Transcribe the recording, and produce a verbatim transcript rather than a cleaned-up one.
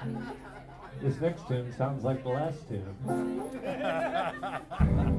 This next tune sounds like the last tune.